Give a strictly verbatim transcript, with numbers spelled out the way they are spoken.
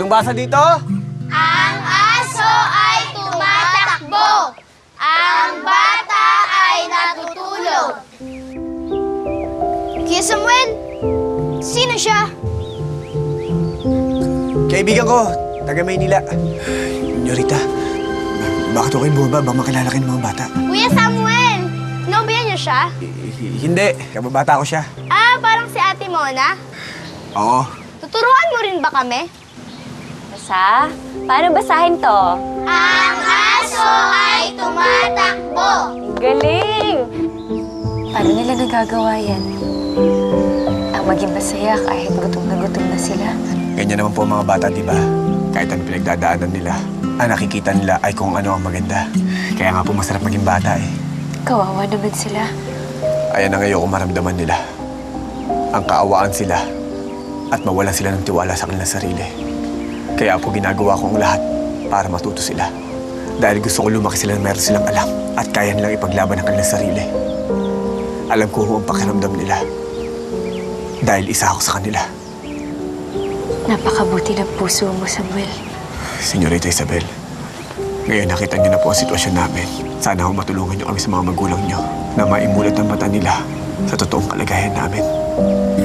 Anong basa dito? Ang aso ay tumatakbo. Ang bata ay natutulog. Kuya Samuel, sino siya? Kaibigan ko, taga Maynila. Nyorita, bakit ako yung bumaba? Baka makilala kayo ng mga bata. Kuya Samuel, nobya niyo siya? H- hindi, kababata ko siya. Ah, parang si Ate Mona. Oo. Tuturuan mo rin ba kami? Basa? Paano basahin to? Ang aso ay tumatakbo. Galing! Paano nila nagagawa yan? Ang maging masaya kahit gutom na gutom na sila. Ganyan naman po ang mga bata, di ba? Kahit ang pinagdadaanan nila, ang nakikita nila ay kung ano ang maganda. Kaya nga po masarap maging bata eh. Kawawa naman sila. Ayan ang ayoko maramdaman nila. Ang kaawaan sila at mawalan sila ng tiwala sa kanilang sarili. Kaya po ginagawa ko ang lahat para matuto sila. Dahil gusto ko lumaki sila na meron silang alam at kaya nilang ipaglaban ang kanilang sarili. Alam ko kung ang pakiramdam nila. Dahil isa ako sa kanila. Napakabuti ng puso mo, Samuel. Senyorita Isabel, ngayon nakita niyo na po ang sitwasyon namin. Sana ho matulungan niyo kami sa mga magulang niyo na maimulat ang mata nila sa totoong kalagayan namin.